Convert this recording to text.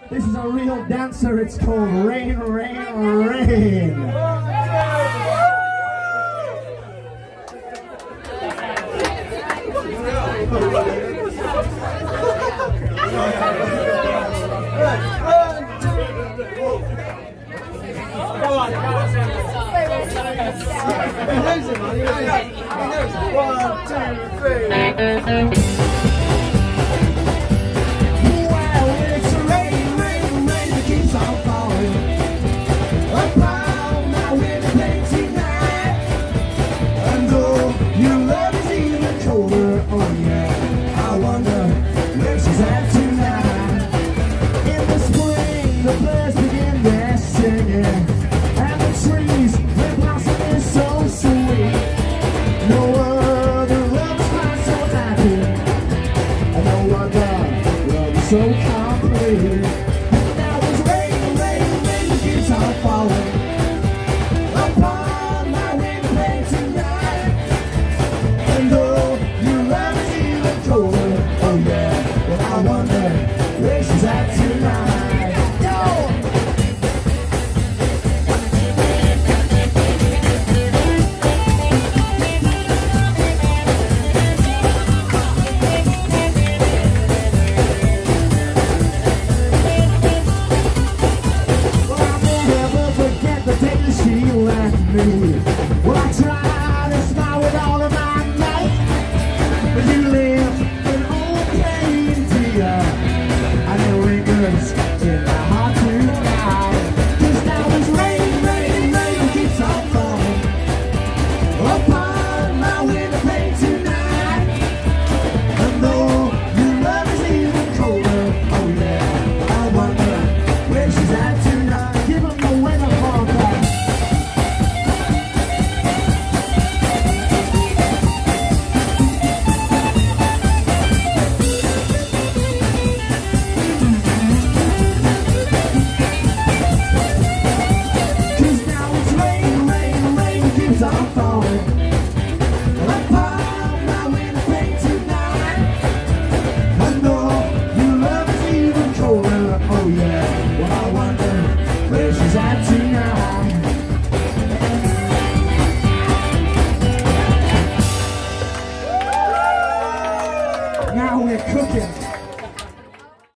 This is a real dancer. It's called Rain, Rain, Rain. One, two, three. So complicated. Now it's rain, rain, rain, the keeps on falling upon my window tonight. And though your love is even colder, oh yeah, but I wonder where she's at tonight. Well, I try to smile with all of my might, but you live in old pain, dear, and it lingers in my heart tonight. 'Cause now it's rain, rain, rain, keeps on falling upon my window pane tonight. And though your love is even colder, oh yeah, I wonder where she's at tonight. Give them the weather forecast. I'm falling upon my window pane tonight. I know your love is even colder, oh yeah. Well, I wonder where she's at tonight.